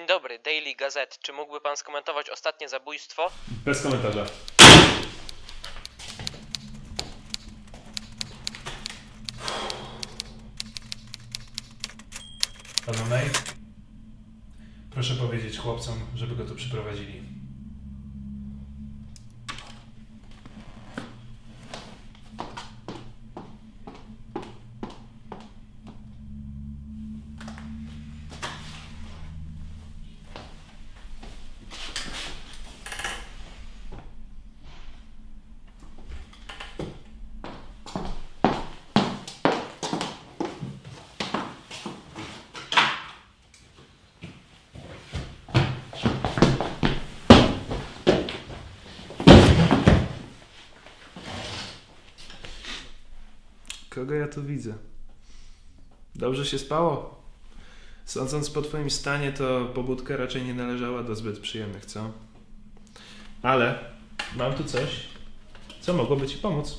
Dzień dobry, Daily Gazette. Czy mógłby pan skomentować ostatnie zabójstwo? Bez komentarza. Pan May? Proszę powiedzieć chłopcom, żeby go tu przyprowadzili. Kogo ja tu widzę? Dobrze się spało? Sądząc po twoim stanie, to pobudka raczej nie należała do zbyt przyjemnych, co? Ale mam tu coś, co mogłoby ci pomóc.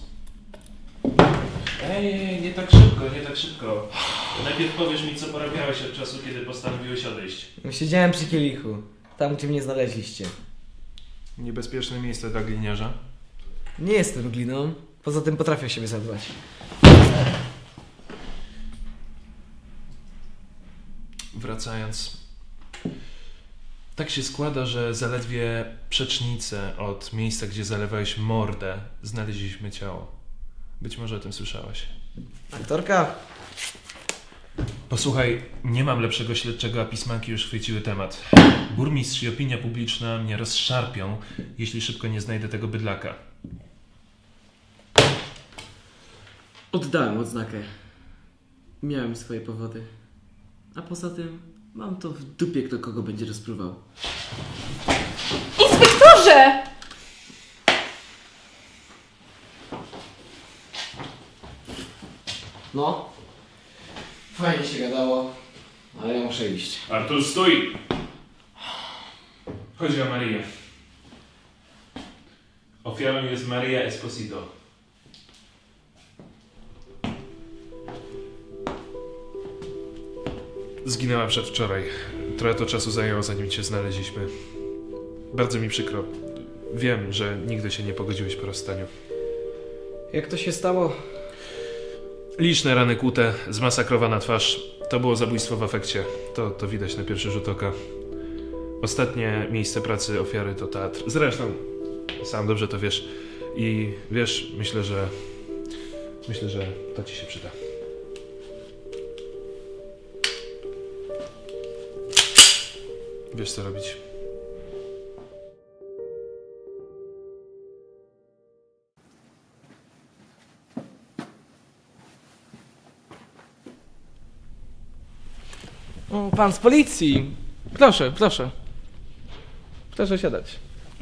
Ej, nie tak szybko, nie tak szybko. Najpierw powiesz mi, co porabiałeś od czasu, kiedy postanowiłeś odejść. Siedziałem przy kielichu, tam gdzie mnie znaleźliście. Niebezpieczne miejsce dla gliniarza. Nie jestem gliną, poza tym potrafię siebie zadbać. Wracając, tak się składa, że zaledwie przecznicę od miejsca, gdzie zalewałeś mordę, znaleźliśmy ciało. Być może o tym słyszałaś. Aktorka? Posłuchaj, nie mam lepszego śledczego, a pismanki już chwyciły temat. Burmistrz i opinia publiczna mnie rozszarpią, jeśli szybko nie znajdę tego bydlaka. Oddałem odznakę. Miałem swoje powody. A poza tym mam to w dupie, kto kogo będzie rozpruwał. Inspektorze! No? Fajnie się gadało, ale ja muszę iść. Artur, stój! Chodzi o Marię. Ofiarą jest Maria Esposito. Zginęła przedwczoraj. Trochę to czasu zajęło, zanim cię znaleźliśmy. Bardzo mi przykro. Wiem, że nigdy się nie pogodziłeś po rozstaniu. Jak to się stało? Liczne rany kłute, zmasakrowana twarz. To było zabójstwo w afekcie. To widać na pierwszy rzut oka. Ostatnie miejsce pracy ofiary to teatr. Zresztą, sam dobrze to wiesz. I wiesz, myślę, że to ci się przyda. Wiesz, co robić. O, pan z policji. Proszę, proszę. Proszę siadać.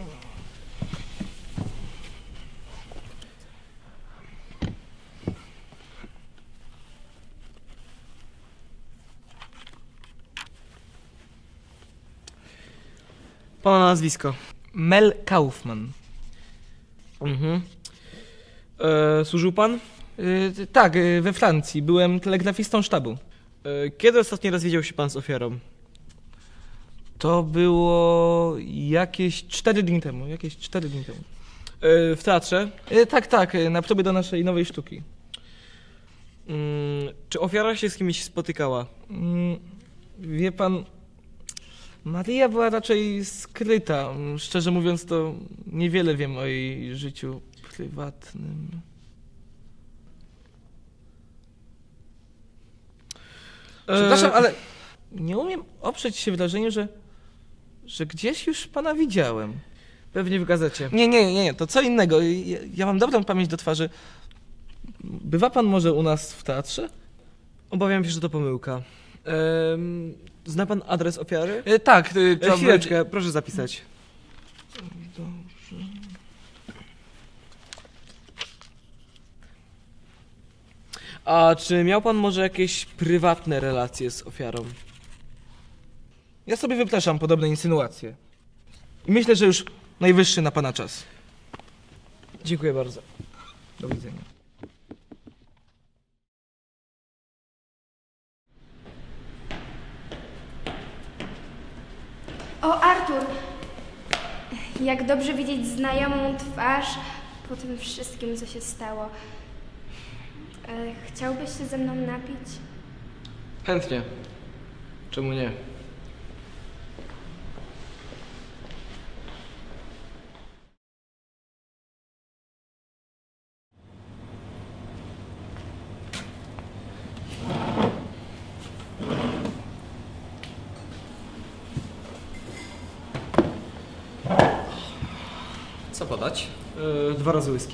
Pana nazwisko. Mel Kaufman. Mhm. Służył pan? Tak, we Francji. Byłem telegrafistą sztabu. Kiedy ostatni raz widział się pan z ofiarą? To było jakieś 4 dni temu. W teatrze? Tak, na próbie do naszej nowej sztuki. Czy ofiara się z kimś spotykała? Wie pan, Maria była raczej skryta. Szczerze mówiąc, to niewiele wiem o jej życiu prywatnym. Przepraszam, ale nie umiem oprzeć się wrażeniu, że gdzieś już pana widziałem. Pewnie w gazecie. Nie, to co innego. Ja mam dobrą pamięć do twarzy. Bywa pan może u nas w teatrze? Obawiam się, że to pomyłka. Zna pan adres ofiary? Tak. Chwileczkę, proszę zapisać. Dobrze. A czy miał pan może jakieś prywatne relacje z ofiarą? Ja sobie wypraszam podobne insynuacje. I myślę, że już najwyższy na pana czas. Dziękuję bardzo. Do widzenia. O, Artur! Jak dobrze widzieć znajomą twarz po tym wszystkim, co się stało. Chciałbyś się ze mną napić? Chętnie. Czemu nie? Co podać? 2 razy whisky.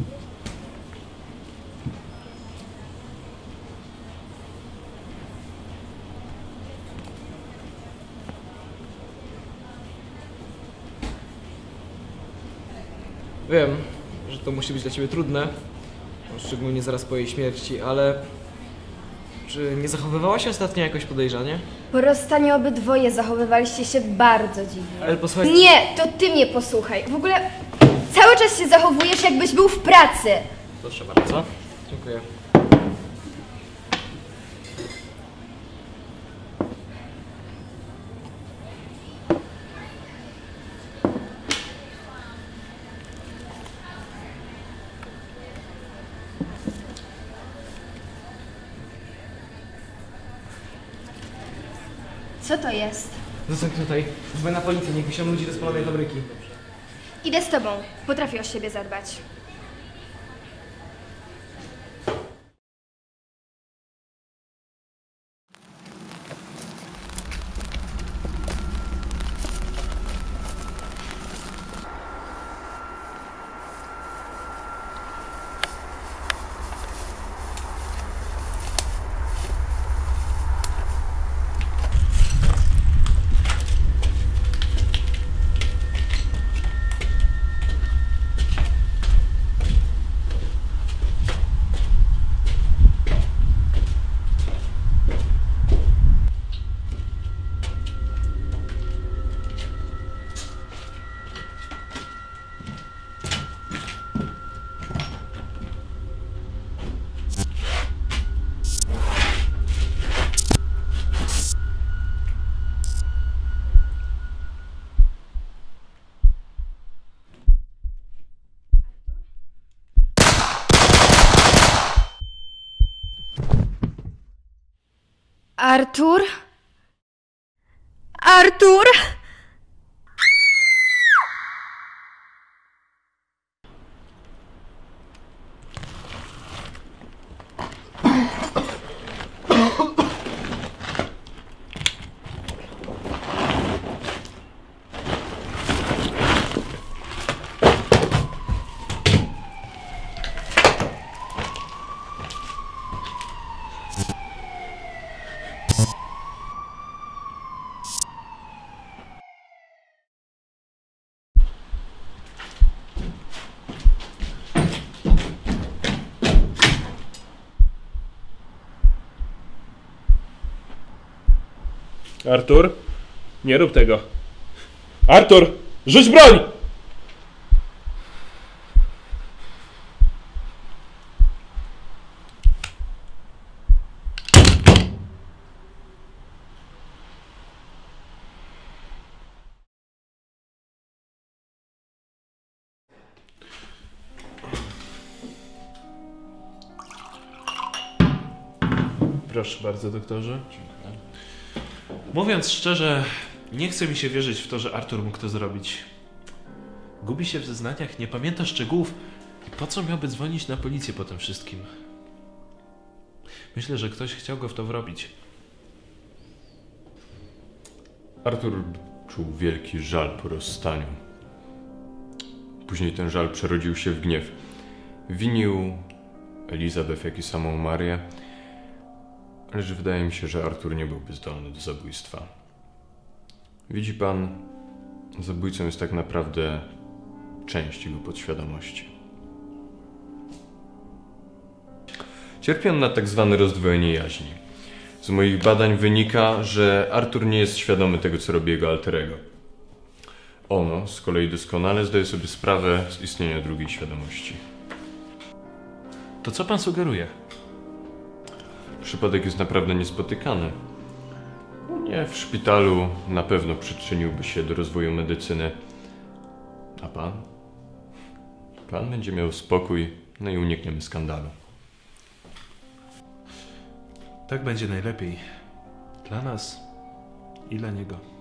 Wiem, że to musi być dla ciebie trudne, szczególnie zaraz po jej śmierci, ale czy nie zachowywała się ostatnio jakoś podejrzanie? Po rozstaniu obydwoje zachowywaliście się bardzo dziwnie. Ale posłuchaj... Nie, to ty mnie posłuchaj. W ogóle cały czas się zachowujesz, jakbyś był w pracy. Proszę bardzo. Dziękuję. Co to jest? Zostań tutaj. Dzwoń na policję, niech wyślą ludzi do spalonej fabryki. Idę z tobą. Potrafię o siebie zadbać. Artur? Artur? Artur, nie rób tego. Artur, rzuć broń! Proszę bardzo, doktorze. Mówiąc szczerze, nie chce mi się wierzyć w to, że Artur mógł to zrobić. Gubi się w zeznaniach, nie pamięta szczegółów. I po co miałby dzwonić na policję po tym wszystkim? Myślę, że ktoś chciał go w to wrobić. Artur czuł wielki żal po rozstaniu. Później ten żal przerodził się w gniew. Winił Elizabeth, jak i samą Marię, lecz wydaje mi się, że Artur nie byłby zdolny do zabójstwa. Widzi pan, zabójcą jest tak naprawdę część jego podświadomości. Cierpi on na tak zwane rozdwojenie jaźni. Z moich badań wynika, że Artur nie jest świadomy tego, co robi jego alter ego. Ono z kolei doskonale zdaje sobie sprawę z istnienia drugiej świadomości. To co pan sugeruje? Przypadek jest naprawdę niespotykany. Nie, w szpitalu na pewno przyczyniłby się do rozwoju medycyny. A pan? Pan będzie miał spokój, no i unikniemy skandalu. Tak będzie najlepiej. Dla nas i dla niego.